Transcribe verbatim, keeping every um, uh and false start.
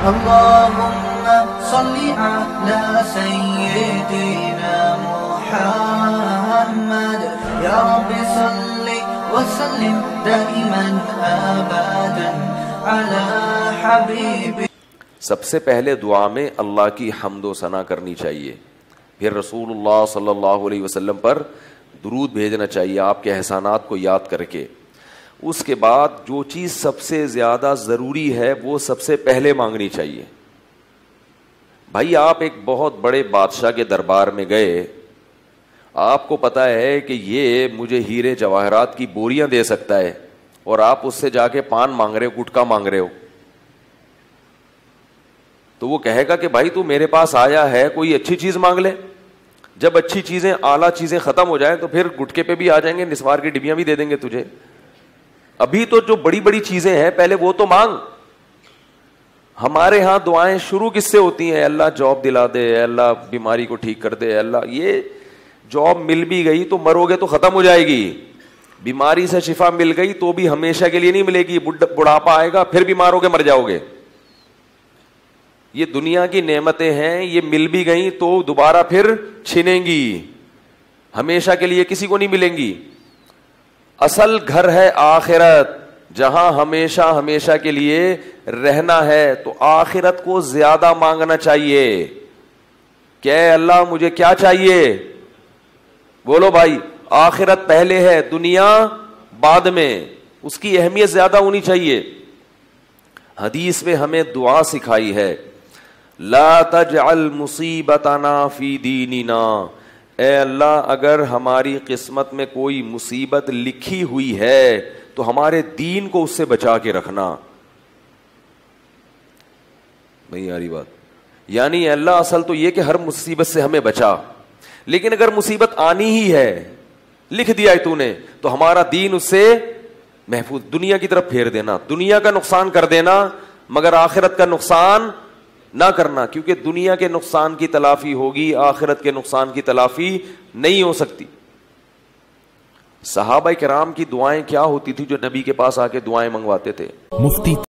اللهم صل على سيدنا محمد يا رب صل وسلم دائما ابدا على حبيبي. سب سے پہلے دعا میں اللہ کی حمد و ثنا کرنی چاہیے، پھر رسول اللہ صلی اللہ علیہ وسلم پر درود بھیجنا چاہیے آپ کے احسانات کو یاد کر کے. اس کے بعد جو چیز سب سے زیادہ ضروری ہے وہ سب سے پہلے مانگنی چاہیے. بھائی آپ ایک بہت بڑے بادشاہ کے دربار میں گئے، آپ کو پتا ہے کہ یہ مجھے ہیرے جواہرات کی بوریاں دے سکتا ہے، اور آپ اس سے جا کے پان مانگ رہے ہو، گٹکا مانگ رہے ہو، تو وہ کہے گا کہ بھائی تو میرے پاس آیا ہے کوئی اچھی چیز مانگ لے. جب اچھی چیزیں اعلیٰ چیزیں ختم ہو جائیں تو پھر گٹکے پہ بھی آ جائیں گے، نسوار کی ڈبیاں بھی دے دیں گے تجھے. ابھی تو جو بڑی بڑی چیزیں ہیں پہلے وہ تو مانگ. ہمارے ہاں دعائیں شروع کس سے ہوتی ہیں؟ اللہ جاب دلا دے، اللہ بیماری کو ٹھیک کر دے. اللہ یہ جاب مل بھی گئی تو مرو گے تو ختم ہو جائے گی، بیماری سے شفا مل گئی تو بھی ہمیشہ کے لیے نہیں ملے گی، بڑھاپا آئے گا پھر بیمار ہو کے مر جاؤ گے. یہ دنیا کی نعمتیں ہیں، یہ مل بھی گئیں تو دوبارہ پھر چھنیں گی، ہمیشہ کے لیے کسی کو نہیں ملیں گی. اصل گھر ہے آخرت، جہاں ہمیشہ ہمیشہ کے لیے رہنا ہے. تو آخرت کو زیادہ مانگنا چاہیے کہ اے اللہ مجھے کیا چاہیے؟ بولو بھائی، آخرت پہلے ہے، دنیا بعد میں، اس کی اہمیت زیادہ ہونی چاہیے. حدیث میں ہمیں دعا سکھائی ہے، لا تجعل مصیبتنا فی دیننا. اے اللہ اگر ہماری قسمت میں کوئی مصیبت لکھی ہوئی ہے تو ہمارے دین کو اس سے بچا کے رکھنا. نہیں آ رہی بات؟ یعنی اللہ اصل تو یہ کہ ہر مصیبت سے ہمیں بچا، لیکن اگر مصیبت آنی ہی ہے، لکھ دیا ہے تو نے، تو ہمارا دین اس سے محفوظ. دنیا کی طرف پھیر دینا، دنیا کا نقصان کر دینا مگر آخرت کا نقصان نہ کرنا، کیونکہ دنیا کے نقصان کی تلافی ہوگی، آخرت کے نقصان کی تلافی نہیں ہو سکتی. صحابہ کرام کی دعائیں کیا ہوتی تھی جو نبی کے پاس آ کے دعائیں منگواتے تھے؟ مفتی